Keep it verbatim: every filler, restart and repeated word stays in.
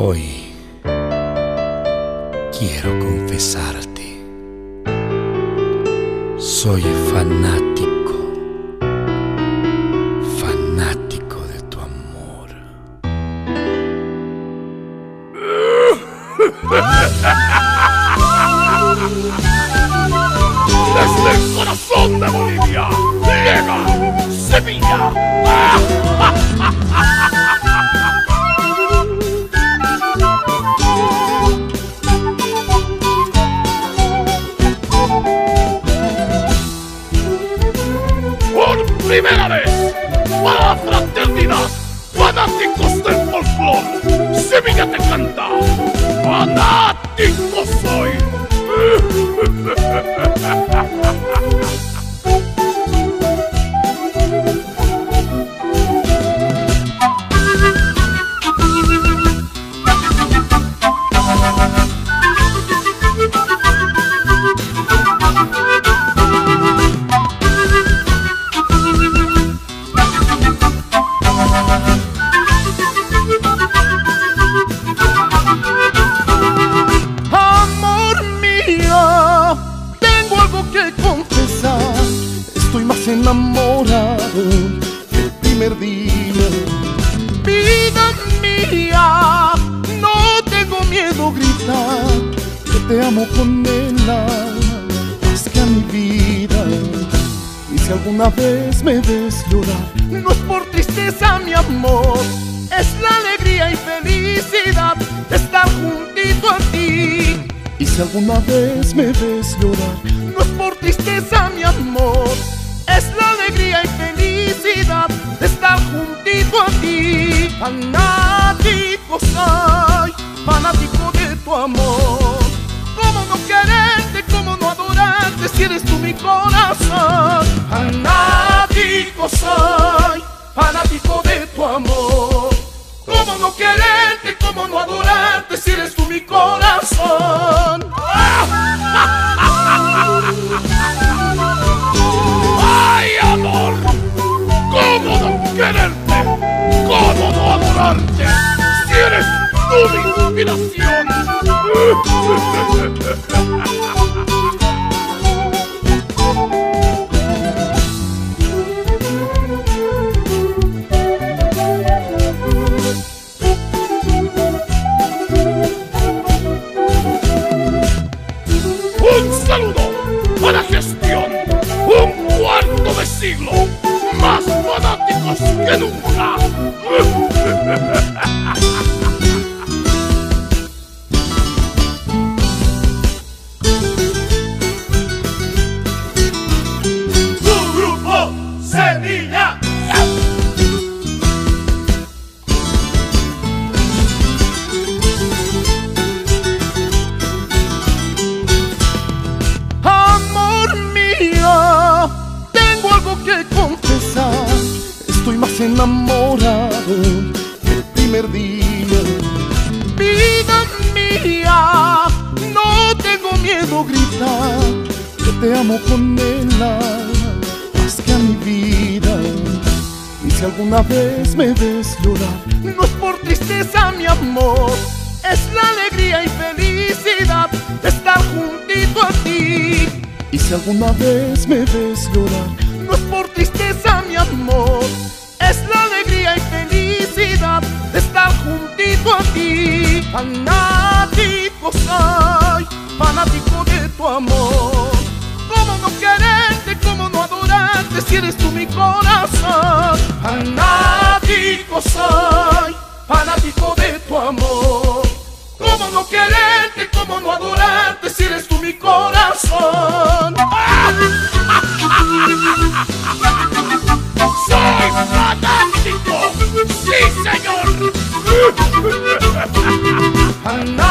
Hoy quiero confesarte, soy fanático, fanático de tu amor. Desde el corazón de Bolivia llega Sevilla. Por primera vez, para la fraternidad, fanáticos del folclore, Sevilla te canta, fanático soy. Estoy más enamorado que el primer día. Vida mía, no tengo miedo a gritar que te amo con el alma más que a mi vida. Y si alguna vez me ves llorar, no es por tristeza, mi amor, es la alegría y felicidad de estar juntito a ti. Y si alguna vez me ves llorar, no es por tristeza, mi amor, es la alegría y felicidad de estar juntito a ti. Fanático soy, fanático de tu amor. ¿Cómo no quererte, cómo no adorarte si eres tú mi corazón? Fanático soy, fanático de tu amor. ¿Cómo no quererte, cómo no adorarte si eres tú mi corazón? ¡Ay, amor! ¿Cómo no quererte? ¿Cómo no adorarte? Si eres tú mi inspiración. Un saludo a la gestión, un cuarto de siglo, más fanáticos que nunca. ¡Tu grupo Sevilla! Que confesar, estoy más enamorado que el primer día. Vida mía, no tengo miedo a gritar que te amo con el alma más que a mi vida. Y si alguna vez me ves llorar, no es por tristeza, mi amor, es la alegría y felicidad de estar juntito a ti. Y si alguna vez me ves llorar, no es por tristeza, mi amor, es la alegría y felicidad de estar juntito a ti. Fanático soy, fanático de tu amor. ¿Cómo no quererte, cómo no adorarte si eres tú mi corazón? Fanático soy, fanático de tu amor. ¿Cómo no quererte, cómo no adorarte si eres tú mi corazón? ¡Soy fanático! ¡Sí, señor!